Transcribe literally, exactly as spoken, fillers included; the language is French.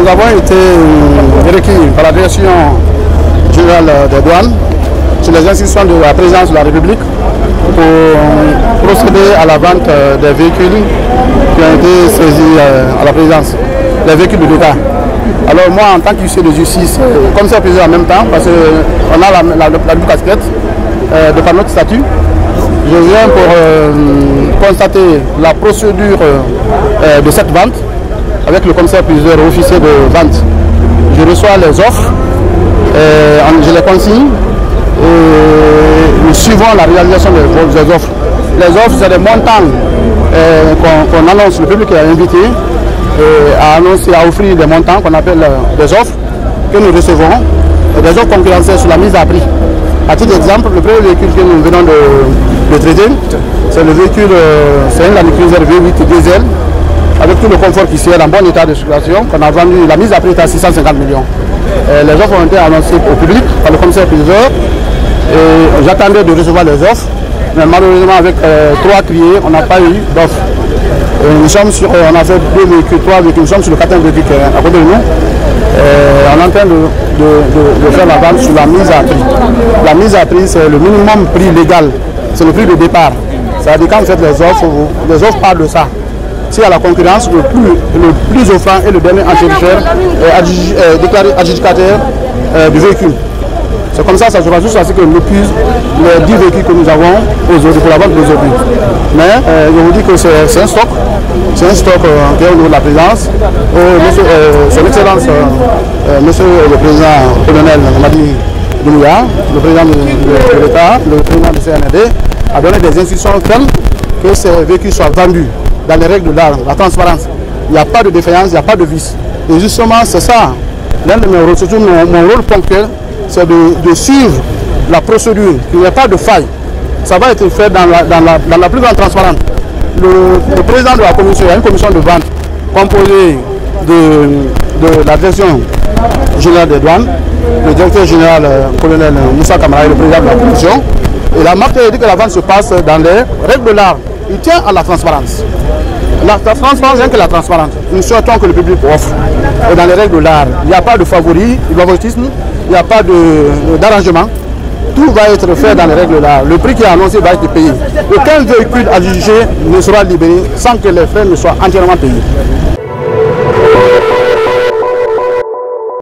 nous avons été requis par la direction générale des douanes sur les instructions de la présidence de la République pour procéder à la vente des véhicules qui ont été saisis à la présidence, les véhicules de l'État. Alors moi, en tant qu'huissier de justice, comme ça plusieurs en même temps, parce qu'on a la, la, la double casquette euh, de par notre statut, je viens pour euh, constater la procédure euh, de cette vente avec le commissaire plusieurs officiers de vente. Je reçois les offres, euh, je les consigne et nous suivons la réalisation des, des offres. Les offres, c'est des montants euh, qu'on qu'on annonce, le public est invité euh, à annoncer, à offrir des montants qu'on appelle euh, des offres que nous recevons, et des offres concurrentielles sur la mise à prix. À titre d'exemple, le premier véhicule que nous venons de, de traiter, c'est le véhicule, euh, c'est un Land Cruiser V huit diesel, avec tout le confort qui est en bon état de circulation, qu'on a vendu, la mise à prix est à six cent cinquante millions. Et les offres ont été annoncées au public par le commissaire priseur et j'attendais de recevoir les offres, mais malheureusement avec euh, trois criés, on n'a pas eu d'offres. Nous sommes sur, on a fait deux véhicules, trois véhicules, nous sommes sur le quatrième véhicule à côté de nous. Euh, on est en train de, de, de, de faire la vente sur la mise à prix. La mise à prix, c'est le minimum prix légal, c'est le prix de départ. C'est-à-dire quand vous faites les offres, vous, les offres parlent de ça. Si à la concurrence, le plus, le plus offrant est le dernier enchérisseur euh, déclaré adjudicataire euh, du véhicule. C'est comme ça, ça se passe juste à ce que nous épuise les dix véhicules que nous avons aujourd'hui pour la vente d'aujourd'hui. Mais euh, je vous dis que c'est un stock, c'est un stock euh, qui est au niveau de la présidence. Euh, monsieur, euh, son Excellence, euh, euh, monsieur le président colonel Madi Doumbouya, le président de, de, de l'État, le président du C N R D, a donné des instructions fermes que ces véhicules soient vendus dans les règles de l'art, la transparence. Il n'y a pas de défaillance, il n'y a pas de vice. Et justement, c'est ça, l'un de mes rôles, surtout mon, mon rôle ponctuel, c'est de, de suivre la procédure, qu'il n'y ait pas de faille. Ça va être fait dans la, dans la, dans la plus grande transparence. Le, le président de la commission, il y a une commission de vente composée de, de la direction générale des douanes, le directeur général euh, colonel Moussa Kamara, le président de la commission. Et la marque dit que la vente se passe dans les règles de l'art. Il tient à la transparence. La, la transparence vient que la transparence. Nous souhaitons que le public offre. Et dans les règles de l'art, il n'y a pas de favori, de favoritisme, il n'y a pas d'arrangement. Tout va être fait dans les règles de l'art. Le prix qui est annoncé va être payé. Aucun véhicule adjugé ne sera libéré sans que les frais ne soient entièrement payés.